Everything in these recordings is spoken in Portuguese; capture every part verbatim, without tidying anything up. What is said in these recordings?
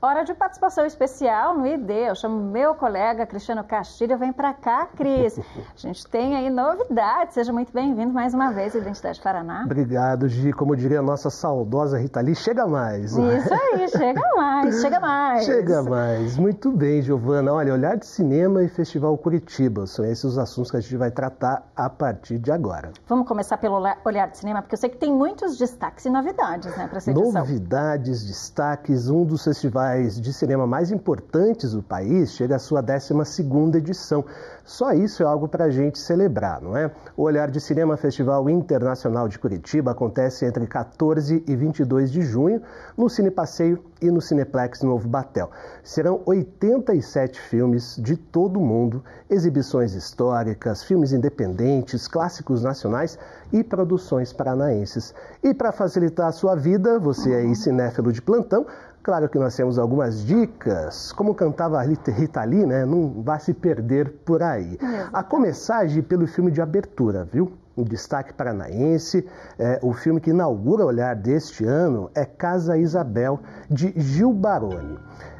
Hora de participação especial no I D. Eu chamo meu colega Cristiano Castilho. Vem para cá, Cris. A gente tem aí novidades. Seja muito bem-vindo mais uma vez à Identidade Paraná. Obrigado, Gi. Como diria a nossa saudosa Rita Lee, chega mais. Isso aí, chega mais, chega mais. Chega mais. Muito bem, Giovana. Olha, Olhar de Cinema e Festival Curitiba. São esses os assuntos que a gente vai tratar a partir de agora. Vamos começar pelo Olhar de Cinema, porque eu sei que tem muitos destaques e novidades, né, para essa edição. Novidades, destaques. Um dos festivais de cinema mais importantes do país chega à sua décima segunda edição. Só isso é algo para a gente celebrar, não é? O Olhar de Cinema Festival Internacional de Curitiba acontece entre quatorze e vinte e dois de junho no Cine Passeio e no Cineplex Novo Batel. Serão oitenta e sete filmes de todo o mundo, exibições históricas, filmes independentes, clássicos nacionais e produções paranaenses. E para facilitar a sua vida, você aí cinéfilo de plantão, claro que nós temos algumas dicas, como cantava a Rita Lee, né? Não vai se perder por aí. É. A começar, Gi, pelo filme de abertura, viu? Um destaque paranaense, é, o filme que inaugura o Olhar deste ano é Casa Isabel, de Gil Baroni.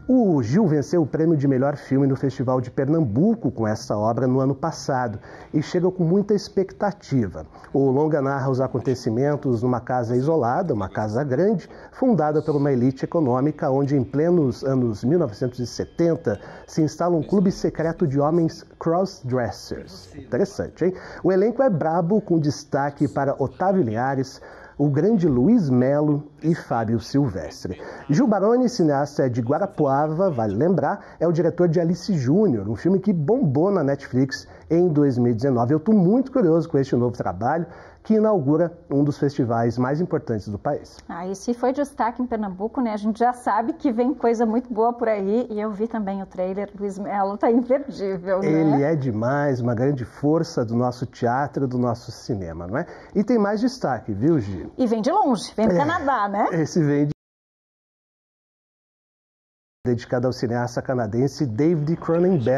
O Gil venceu o prêmio de melhor filme no Festival de Pernambuco com essa obra no ano passado e chega com muita expectativa. O longa narra os acontecimentos numa casa isolada, uma casa grande, fundada por uma elite econômica, onde em plenos anos mil novecentos e setenta se instala um clube secreto de homens crossdressers. Interessante, hein? O elenco é brabo, com destaque para Otávio Linhares, o grande Luiz Melo e Fábio Silvestre. Gil Baroni, cineasta de Guarapuava, vale lembrar, é o diretor de Alice Júnior, um filme que bombou na Netflix em dois mil e dezenove. Eu estou muito curioso com este novo trabalho, que inaugura um dos festivais mais importantes do país. Ah, e se foi destaque em Pernambuco, né? A gente já sabe que vem coisa muito boa por aí, e eu vi também o trailer, Luiz Melo tá imperdível, né? Ele é demais, uma grande força do nosso teatro, do nosso cinema, não é? E tem mais destaque, viu, Gi? E vem de longe, vem do é, Canadá, né? Esse vem de... dedicado ao cineasta canadense David Cronenberg.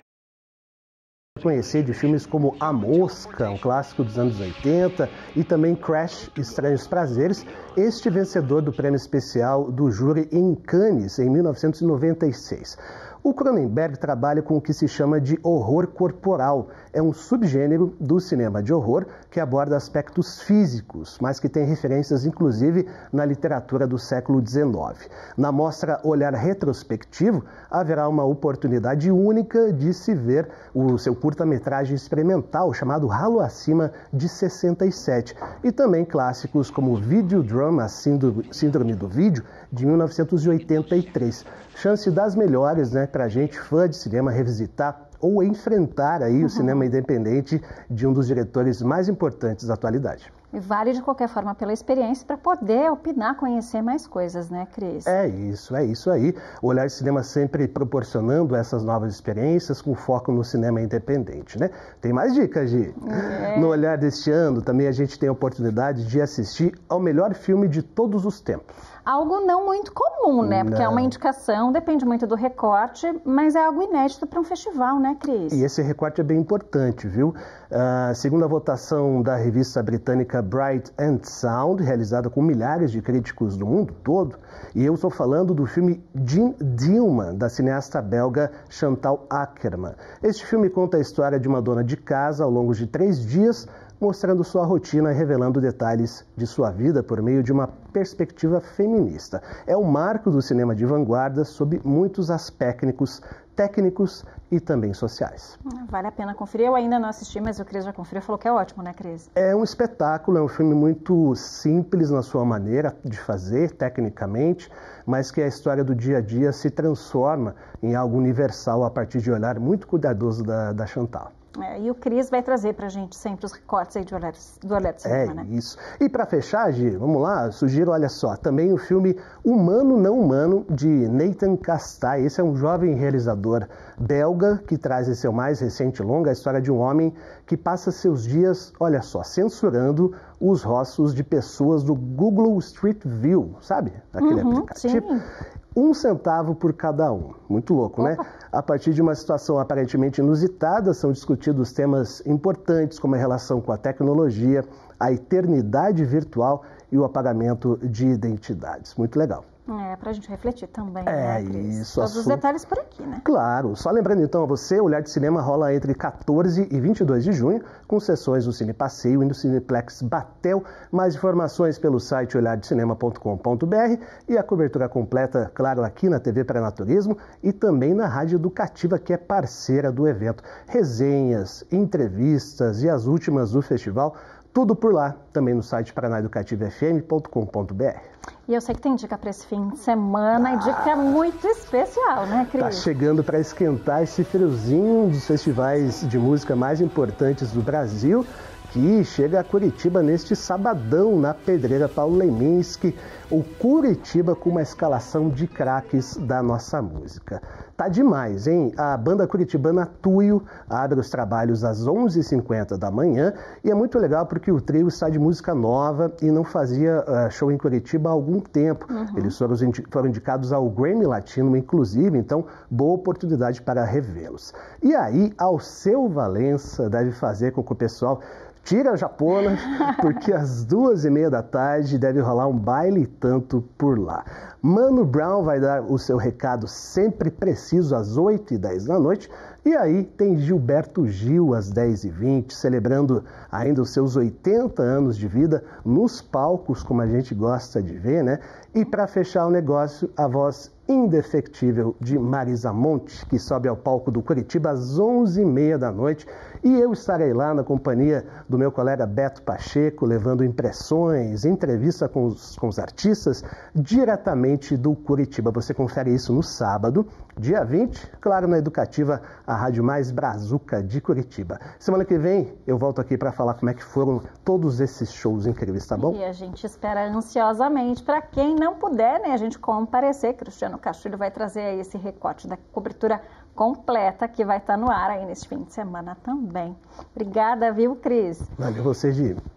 Conhecer de filmes como A Mosca, um clássico dos anos oitenta, e também Crash, Estranhos Prazeres, este vencedor do prêmio especial do júri em Cannes, em mil novecentos e noventa e seis. O Cronenberg trabalha com o que se chama de horror corporal. É um subgênero do cinema de horror que aborda aspectos físicos, mas que tem referências inclusive na literatura do século dezenove. Na mostra Olhar Retrospectivo, haverá uma oportunidade única de se ver o seu curta-metragem experimental chamado Ralo Acima, de sessenta e sete, e também clássicos como Videodrome, Síndrome do Vídeo, de mil novecentos e oitenta e três. Chance das melhores, né, para a gente, fã de cinema, revisitar ou enfrentar aí uhum. o cinema independente de um dos diretores mais importantes da atualidade. E vale de qualquer forma pela experiência para poder opinar, conhecer mais coisas, né, Cris? É isso, é isso aí. O Olhar de Cinema sempre proporcionando essas novas experiências com foco no cinema independente, né? Tem mais dicas, Gi? É. No Olhar deste ano também a gente tem a oportunidade de assistir ao melhor filme de todos os tempos. Algo não muito comum, né? Porque não. É uma indicação, depende muito do recorte, mas é algo inédito para um festival, né, Cris? E esse recorte é bem importante, viu? Uh, segundo a votação da revista britânica Bright and Sound, realizada com milhares de críticos do mundo todo, e eu estou falando do filme Jeanne Dielman, da cineasta belga Chantal Akerman. Este filme conta a história de uma dona de casa ao longo de três dias, mostrando sua rotina e revelando detalhes de sua vida por meio de uma perspectiva feminista. É um marco do cinema de vanguarda sob muitos aspectos técnicos e também sociais. Vale a pena conferir. Eu ainda não assisti, mas o Cris já conferiu e falou que é ótimo, né, Cris? É um espetáculo, é um filme muito simples na sua maneira de fazer, tecnicamente, mas que a história do dia a dia se transforma em algo universal a partir de um olhar muito cuidadoso da, da Chantal. É, e o Cris vai trazer pra gente sempre os recortes aí de olhar, do Olhar de Cinema, é, né? É isso. E para fechar, Gi, vamos lá, sugiro, olha só, também o filme Humano Não Humano, de Nathan Castay. Esse é um jovem realizador belga que traz em seu mais recente longa a história de um homem que passa seus dias, olha só, censurando os rostos de pessoas do Google Street View, sabe? Aquele uhum, aplicativo. Sim. Um centavo por cada um. Muito louco, Opa. né? A partir de uma situação aparentemente inusitada, são discutidos temas importantes como a relação com a tecnologia, a eternidade virtual e o apagamento de identidades. Muito legal. É, né? Para a gente refletir também, é, né, Cris? Isso. Todos os detalhes por aqui, né? Claro. Só lembrando então a você, o Olhar de Cinema rola entre quatorze e vinte e dois de junho, com sessões no Cine Passeio e no Cineplex Batel. Mais informações pelo site olhar de cinema ponto com ponto br e a cobertura completa, claro, aqui na T V Paranaturismo e também na Rádio Educativa, que é parceira do evento. Resenhas, entrevistas e as últimas do festival, tudo por lá, também no site parana educativa f m ponto com ponto br. E eu sei que tem dica para esse fim de semana, ah, e dica muito especial, né, Cris? Tá chegando para esquentar esse friozinho dos festivais de música mais importantes do Brasil, que chega a Curitiba neste sabadão, na Pedreira Paulo Leminski, o Curitiba com uma escalação de craques da nossa música. Tá demais, hein? A banda curitibana Tuyo abre os trabalhos às onze e cinquenta da manhã e é muito legal porque o trio está de música nova e não fazia uh, show em Curitiba há algum tempo. Uhum. Eles foram, foram indicados ao Grammy Latino, inclusive, então boa oportunidade para revê-los. E aí, Alceu Valença deve fazer com que o pessoal tira a japona, porque às duas e meia da tarde deve rolar um baile e tanto por lá. Mano Brown vai dar o seu recado sempre preciso às oito e dez da noite. E aí tem Gilberto Gil às dez e vinte, celebrando ainda os seus oitenta anos de vida nos palcos, como a gente gosta de ver, né? E para fechar o negócio, a voz indefectível de Marisa Monte, que sobe ao palco do Curitiba às onze e meia da noite. E eu estarei lá na companhia do meu colega Beto Pacheco, levando impressões, entrevista com os, com os artistas, diretamente do Curitiba. Você confere isso no sábado, dia vinte, claro, na Educativa, a rádio mais brazuca de Curitiba. Semana que vem eu volto aqui para falar como é que foram todos esses shows incríveis, tá bom? E a gente espera ansiosamente, para quem não puder, né, a gente comparecer. Cristiano Castilho vai trazer aí esse recorte da cobertura completa que vai estar no ar aí nesse fim de semana também. Obrigada, viu, Cris? Valeu você, Gi.